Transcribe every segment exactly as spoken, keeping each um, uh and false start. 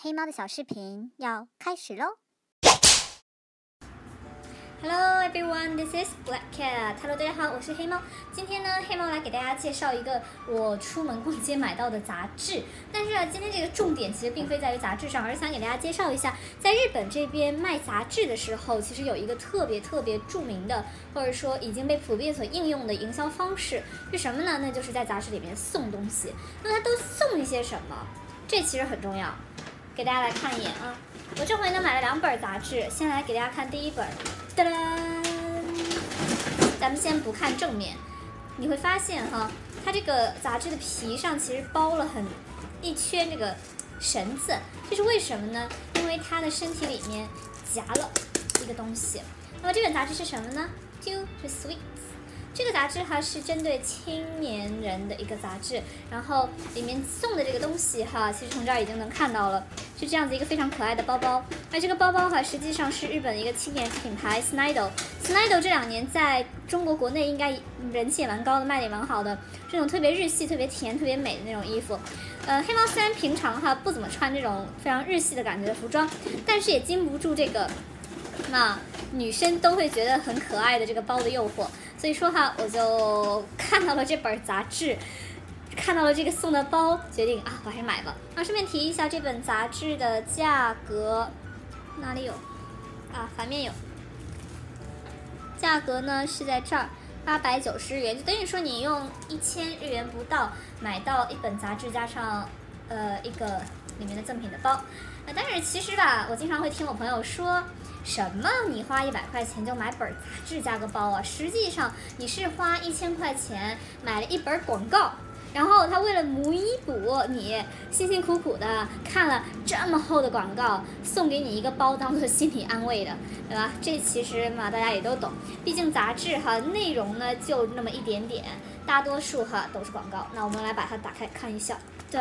黑猫的小视频要开始喽 ！Hello everyone, this is Black Cat. Hello， 大家好，我是黑猫。今天呢，黑猫来给大家介绍一个我出门逛街买到的杂志。但是啊，今天这个重点其实并非在于杂志上，而是想给大家介绍一下，在日本这边卖杂志的时候，其实有一个特别特别著名的，或者说已经被普遍所应用的营销方式是什么呢？那就是在杂志里面送东西。那它都送一些什么？这其实很重要。给大家来看一眼啊！我这回呢买了两本杂志，先来给大家看第一本，哒啦！咱们先不看正面，你会发现哈，它这个杂志的皮上其实包了很一圈这个绳子，这是为什么呢？因为它的身体里面夹了一个东西。那么这本杂志是什么呢？就是 Sweets。这个杂志哈是针对青年人的一个杂志，然后里面送的这个东西哈，其实从这儿已经能看到了，是这样子一个非常可爱的包包。而这个包包哈，实际上是日本的一个青年品牌 Snidel。Snidel 这两年在中国国内应该人气也蛮高的，卖的也蛮好的，这种特别日系、特别甜、特别美的那种衣服。呃，黑猫虽然平常哈不怎么穿这种非常日系的感觉的服装，但是也禁不住这个。那女生都会觉得很可爱的这个包的诱惑，所以说哈，我就看到了这本杂志，看到了这个送的包，决定啊，我还是买吧。啊，顺便提一下这本杂志的价格，哪里有？啊，反面有。价格呢是在这儿，八百九十日元，就等于说你用一千日元不到买到一本杂志加上呃一个里面的赠品的包。啊，但是其实吧，我经常会听我朋友说。什么？你花一百块钱就买本杂志加个包啊？实际上你是花一千块钱买了一本广告，然后他为了弥补你辛辛苦苦的看了这么厚的广告，送给你一个包当做心理安慰的，对吧？这其实嘛大家也都懂，毕竟杂志哈内容呢就那么一点点，大多数哈都是广告。那我们来把它打开看一下，这，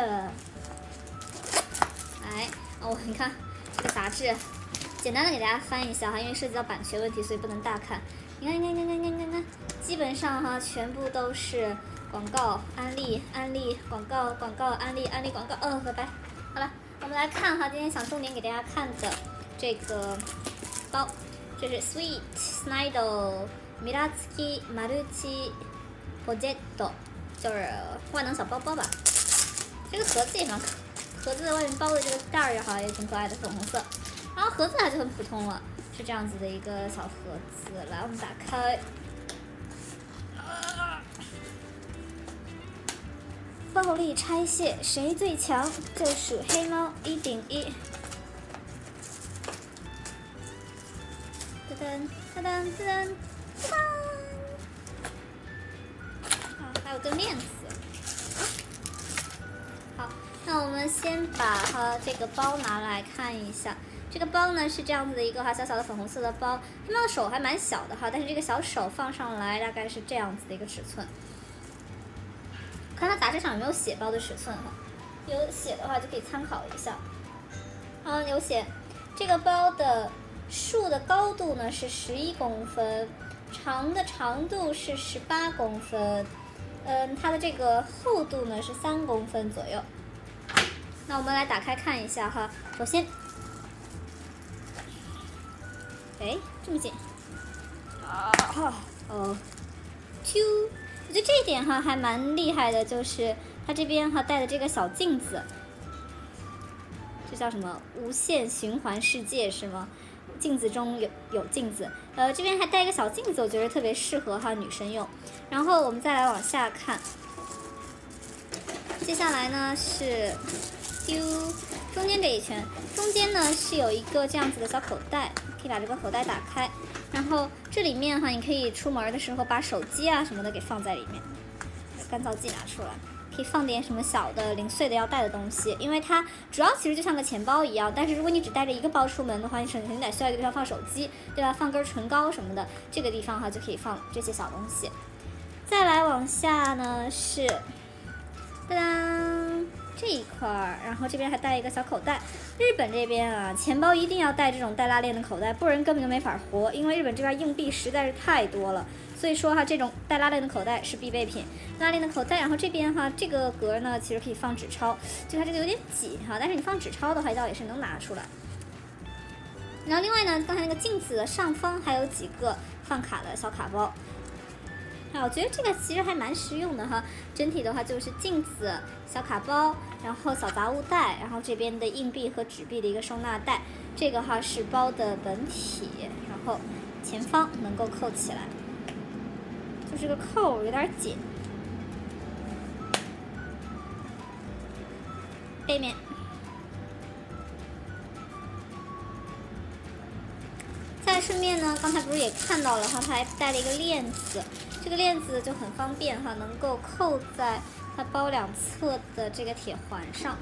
来哦，你看这个杂志。简单的给大家翻一下哈，因为涉及到版权问题，所以不能大看。你看，你看，你看，你看，你看，基本上哈，全部都是广告、安利、安利、广告、广告、安利、安利、广告。哦，拜拜。好了，我们来看哈，今天想重点给大家看的这个包，这是 Sweet Snidel Miratsuki Maruchi Pocket， 就是万能小包包吧。这个盒子也蛮可，盒子外面包的这个袋儿也好，也挺可爱的，粉红色。然后盒子它就很普通了，是这样子的一个小盒子。来，我们打开，暴力拆卸，谁最强？就属黑猫一顶一。噔噔噔噔噔噔噔。啊，还有个链子。好，那我们先把哈这个包拿来看一下。这个包呢是这样子的一个哈小小的粉红色的包，黑猫的手还蛮小的哈，但是这个小手放上来大概是这样子的一个尺寸。看它杂志上有没有写包的尺寸哈，有写的话就可以参考一下。啊，有写这个包的束的高度呢是十一公分，长的长度是十八公分，嗯，它的这个厚度呢是三公分左右。那我们来打开看一下哈，首先。哎，这么紧啊！哦，啾！我觉得这一点哈还蛮厉害的，就是它这边哈带的这个小镜子，这叫什么？无限循环世界是吗？镜子中有有镜子，呃，这边还带一个小镜子，我觉得特别适合哈女生用。然后我们再来往下看，接下来呢是啾中间这一圈，中间呢是有一个这样子的小口袋。可以把这个口袋打开，然后这里面哈，你可以出门的时候把手机啊什么的给放在里面，干燥剂拿出来，可以放点什么小的零碎的要带的东西，因为它主要其实就像个钱包一样，但是如果你只带着一个包出门的话，你肯定得需要一个地方放手机，对吧？放根唇膏什么的，这个地方哈就可以放这些小东西。再来往下呢是，当当。这一块儿，然后这边还带一个小口袋。日本这边啊，钱包一定要带这种带拉链的口袋，不然根本就没法活。因为日本这边硬币实在是太多了， 所以说哈，这种带拉链的口袋是必备品。拉链的口袋，然后这边哈，这个格呢其实可以放纸钞，就它这个有点挤哈，但是你放纸钞的话，倒也是能拿出来。然后另外呢，刚才那个镜子的上方还有几个放卡的小卡包。啊，我觉得这个其实还蛮实用的哈。整体的话就是镜子、小卡包，然后小杂物袋，然后这边的硬币和纸币的一个收纳袋。这个哈是包的本体，然后前方能够扣起来，就这个扣有点紧。背面。再顺便呢，刚才不是也看到了哈，它还带了一个链子，这个链子就很方便哈，能够扣在它包两侧的这个铁环上。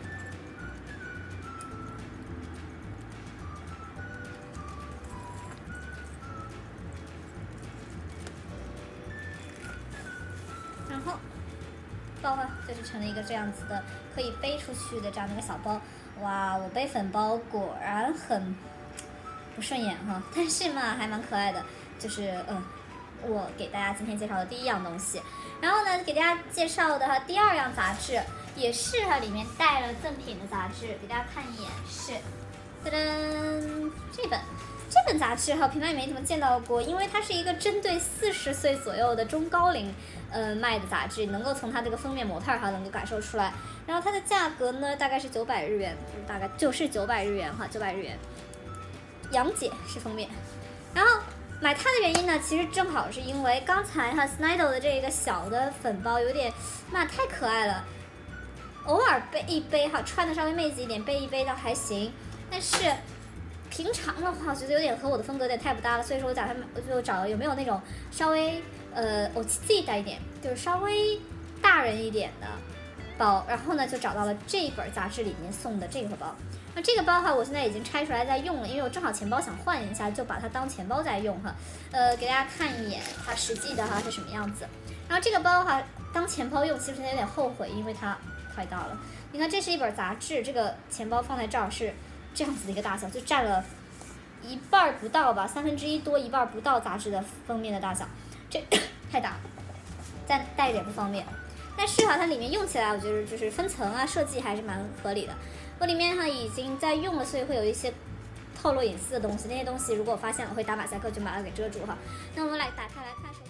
然后包啊，就是成了一个这样子的可以背出去的这样的一个小包。哇，我背粉包果然很不顺眼哈，但是嘛还蛮可爱的，就是嗯，我给大家今天介绍的第一样东西。然后呢，给大家介绍的哈第二样杂志也是哈里面带了赠品的杂志，给大家看一眼是，噔噔，这本。这本杂志哈，平常也没怎么见到过，因为它是一个针对四十岁左右的中高龄，呃卖的杂志，能够从它这个封面模特哈能够感受出来。然后它的价格呢，大概是九百日元，大概就是九百日元哈，九百日元。杨姐是封面，然后买它的原因呢，其实正好是因为刚才哈 Snido 的这个小的粉包有点，妈太可爱了，偶尔背一背哈，穿的稍微妹子一点，背一背倒还行，但是。平常的话，我觉得有点和我的风格有点太不搭了，所以说我打算我就找有没有那种稍微呃我自己带一点，就是稍微大人一点的包，然后呢就找到了这一本杂志里面送的这个包。那这个包哈，我现在已经拆出来在用了，因为我正好钱包想换一下，就把它当钱包在用哈。呃，给大家看一眼它实际的哈是什么样子。然后这个包哈当钱包用，其实现在有点后悔，因为它太大了。你看，这是一本杂志，这个钱包放在这儿是。这样子的一个大小，就占了一半不到吧，三分之一多一半不到杂志的封面的大小，这太大了，再带一点不方便。但是哈，它里面用起来，我觉得就是分层啊设计还是蛮合理的。我里面哈已经在用了，所以会有一些透露隐私的东西，那些东西如果我发现了会打马赛克，就把它给遮住哈。那我们来打开来看。